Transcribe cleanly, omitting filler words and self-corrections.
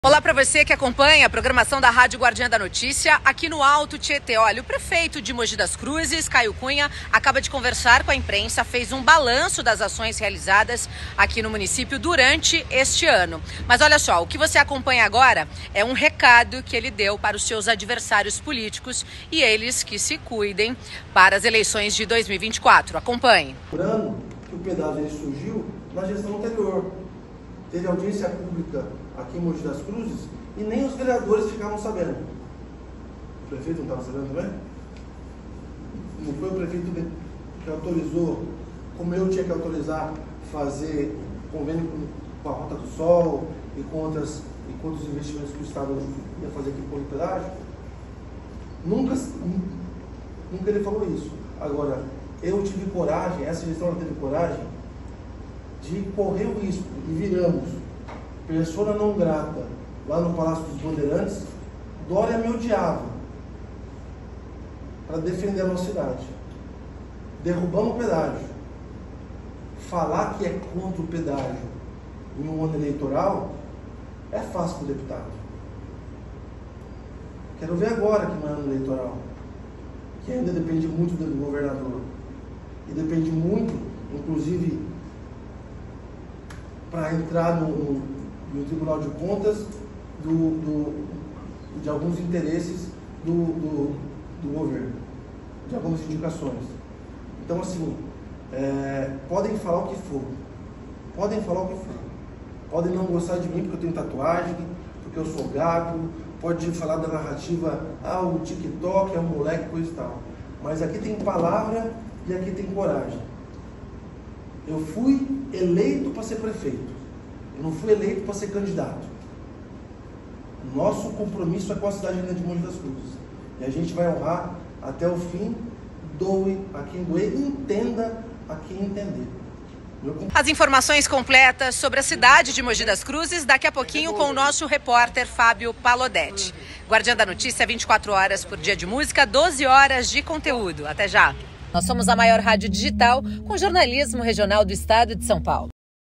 Olá para você que acompanha a programação da Rádio Guardiã da Notícia aqui no Alto Tietê. Olha, o prefeito de Mogi das Cruzes, Caio Cunha, acaba de conversar com a imprensa, fez um balanço das ações realizadas aqui no município durante este ano. Mas olha só, o que você acompanha agora é um recado que ele deu para os seus adversários políticos e eles que se cuidem para as eleições de 2024. Acompanhe. Lembrando que o pedágio surgiu na gestão anterior. Teve audiência pública aqui em Mogi das Cruzes e nem os vereadores ficavam sabendo. O prefeito não estava sabendo também? Não foi o prefeito que autorizou, como eu tinha que autorizar, fazer convênio com a Rota do Sol e com outros investimentos que o Estado ia fazer aqui com o pedágio? Nunca ele falou isso. Agora, eu tive coragem, essa gestão teve coragem de correr o risco e viramos persona não grata lá no Palácio dos Bandeirantes. Dória me odiava para defender a nossa cidade. Derrubamos o pedágio. Falar que é contra o pedágio em um ano eleitoral é fácil para o deputado. Quero ver agora que não é ano eleitoral, que ainda depende muito do governador e depende muito, inclusive, para entrar no Tribunal de Contas de alguns interesses do governo, de algumas indicações. Então, assim, podem falar o que for, podem não gostar de mim porque eu tenho tatuagem, porque eu sou gago, pode falar da narrativa, o TikTok é um moleque, coisa e tal, mas aqui tem palavra e aqui tem coragem. Eu fui eleito para ser prefeito. Eu não fui eleito para ser candidato. Nosso compromisso é com a cidade de Mogi das Cruzes. E a gente vai honrar até o fim. Doe a quem doer, entenda a quem entender. As informações completas sobre a cidade de Mogi das Cruzes daqui a pouquinho com o nosso repórter Fábio Palodetti. Guardiã da Notícia, 24 horas por dia de música, 12 horas de conteúdo. Até já! Nós somos a maior rádio digital com jornalismo regional do estado de São Paulo.